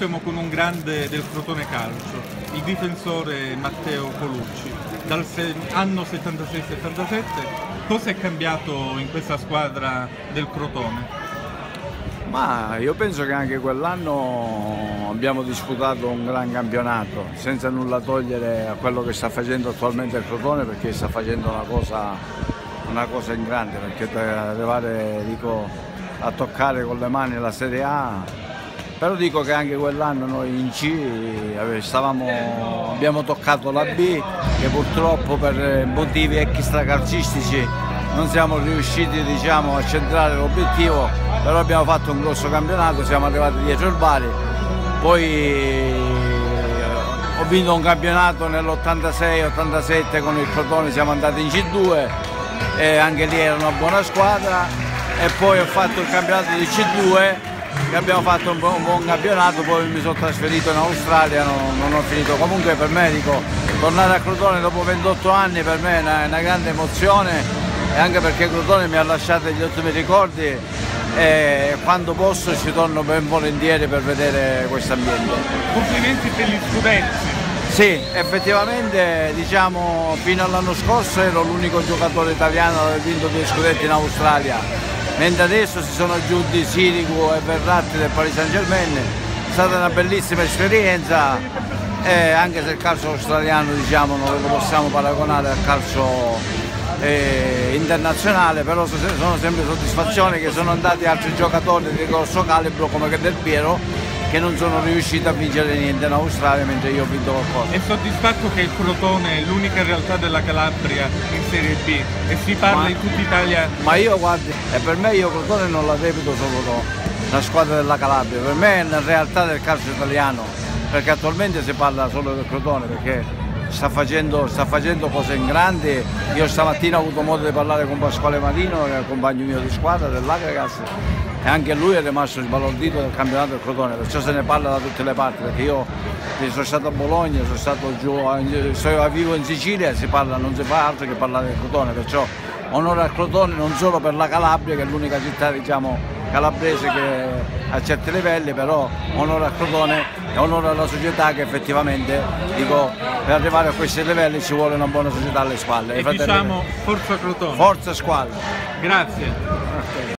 siamo con un grande del Crotone Calcio, il difensore Matteo Colucci. Dal anno 76-77, cosa è cambiato in questa squadra del Crotone? Ma io penso che anche quell'anno abbiamo disputato un gran campionato, senza nulla togliere a quello che sta facendo attualmente il Crotone, perché sta facendo una cosa in grande, perché per arrivare a toccare con le mani la Serie A, però dico che anche quell'anno noi in C abbiamo toccato la B, che purtroppo per motivi extracalcistici non siamo riusciti, diciamo, a centrare l'obiettivo, però abbiamo fatto un grosso campionato, siamo arrivati dietro il Bari, poi ho vinto un campionato nell'86-87 con il Crotone, siamo andati in C2 e anche lì era una buona squadra, e poi ho fatto il campionato di C2 e abbiamo fatto un buon campionato, poi mi sono trasferito in Australia, non ho finito. Comunque per me, dico, tornare a Crotone dopo 28 anni per me è una grande emozione, e anche perché Crotone mi ha lasciato degli ottimi ricordi, e quando posso ci torno ben volentieri per vedere questo ambiente. Complimenti per gli scudetti. Sì, effettivamente, diciamo, fino all'anno scorso ero l'unico giocatore italiano ad aver vinto 2 scudetti in Australia, mentre adesso si sono aggiunti Sirigu e Verratti del Paris Saint-Germain. È stata una bellissima esperienza, e anche se il calcio australiano, diciamo, non lo possiamo paragonare al calcio internazionale, però sono sempre soddisfazioni che sono andati altri giocatori di grosso calibro come Del Piero, che non sono riusciti a vincere niente in Australia, mentre io ho vinto qualcosa. È soddisfatto che il Crotone è l'unica realtà della Calabria in Serie B e si parla in tutta Italia? Ma io, guardi, e per me io Crotone non la reputo solo la squadra della Calabria, per me è una realtà del calcio italiano, perché attualmente si parla solo del Crotone, perché sta facendo cose in grande. Io stamattina ho avuto modo di parlare con Pasquale Marino, che è il compagno mio di squadra dell'Agragas, e anche lui è rimasto sbalordito del campionato del Crotone, perciò se ne parla da tutte le parti, perché io sono stato a Bologna, sono stato giù, vivo in Sicilia, e non si fa altro che parlare del Crotone, perciò onore al Crotone non solo per la Calabria, che è l'unica città, diciamo, calabrese che a certi livelli, però onore al Crotone e onore alla società, che effettivamente, dico, per arrivare a questi livelli ci vuole una buona società alle spalle. E diciamo forza Crotone. Forza squadra. Grazie.